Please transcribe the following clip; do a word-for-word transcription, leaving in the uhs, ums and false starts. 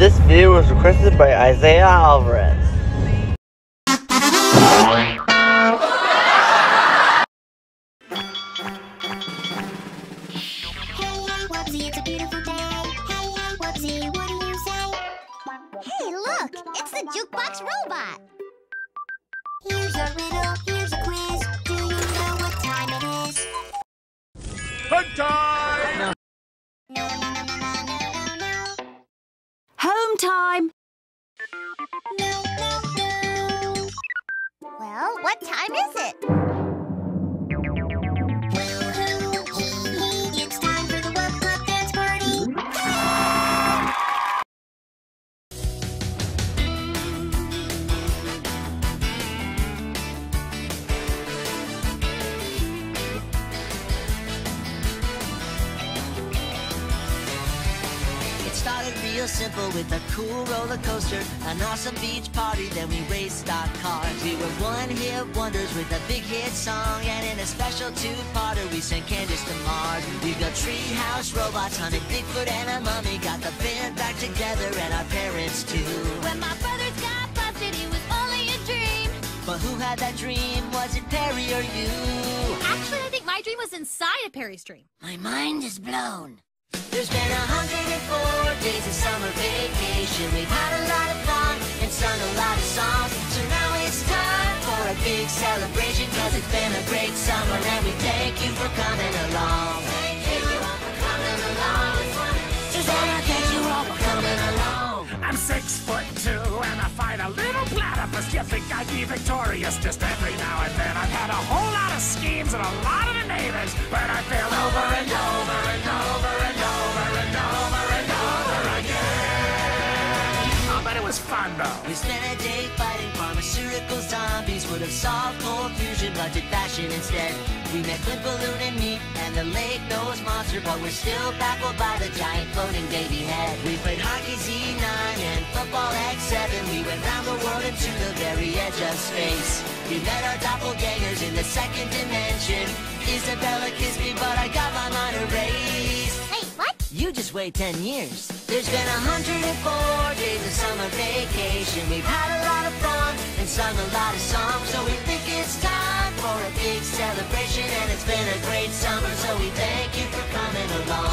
This video was requested by Isaiah Alvarez. It's a beautiful day. Hey, hey, Whoopsie, what do you say? Hey, look! It's the Jukebox robot! Here's a riddle, here's a quiz. Do you know what time it is? Fun time! No, no, no, no, no, no, no, no. Home time! No, no, no. Well, what time is it? It's time for the World Cup dance party! It started real simple with a cool roller coaster, an awesome beach party, then we raced stock cars. We were one-hit wonders with a big hit song, and in a special two-parter we sent Candace to Mars. We built treehouse robots, hunted Bigfoot and a mummy, got the band back together and our parents too. When my brothers got busted, it was only a dream. But who had that dream? Was it Perry or you? Actually, I think my dream was inside of Perry's dream. My mind is blown. There's been a hundred and four days of summer vacation. We've had a lot of fun and sung a lot of songs. So now it's time for a big celebration, cause it's been a great summer and we thank you for coming along. Thank you all for coming along. Susanna, thank you all for coming along. I'm six foot two and I fight a little platypus. You think I'd be victorious just every now and then? I've had a whole lot of schemes and a lot of enablers, but I fail over and over and over and over and over and over again. Oh, but it was fun though. We spent a day fighting pharmaceutical zombies. Would have solved cold fusion, but did fashion instead. We met Clint Balloon and Meat and the Lake Nose Monster, but we're still baffled by the giant floating baby head. We played hockey Z nine and football X seven. We went round the world and to the very edge of space. We met our doppelgangers in the second dimension. Isabella kissed me, but I got my mind erased. Wait, what? You just wait ten years. There's been a hundred and four days of summer vacation. We've had a lot of fun and sung a lot of songs. So we think it's time for a big celebration, and it's been a great summer, so we thank you for coming along.